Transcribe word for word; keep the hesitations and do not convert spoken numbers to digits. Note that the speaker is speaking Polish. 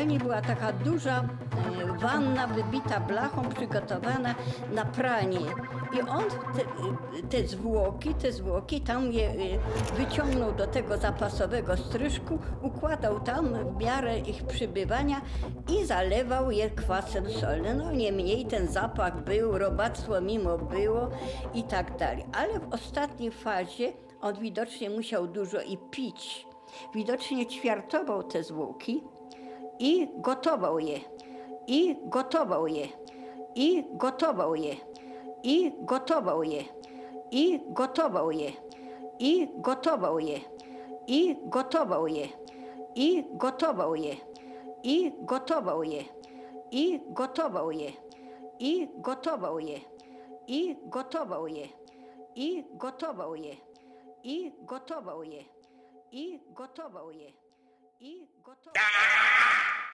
sypialni była taka duża e, wanna wybita blachą, przygotowana na pranie. I on te, te zwłoki, te zwłoki tam je e, wyciągnął do tego zapasowego stryżku, układał tam w miarę ich przybywania i zalewał je kwasem solnym. No niemniej ten zapach był, robactwo mimo było i tak dalej. Ale w ostatniej fazie on widocznie musiał dużo i pić. Widocznie ćwiartował te zwłoki i gotował je, i gotował je, i gotował je, i gotował je, i gotował je, i gotował je, i gotował je, i gotował je, i gotował je, i gotował je, i gotował je, i gotował je, i gotował je, i gotował je, i gotował je, i gotował je.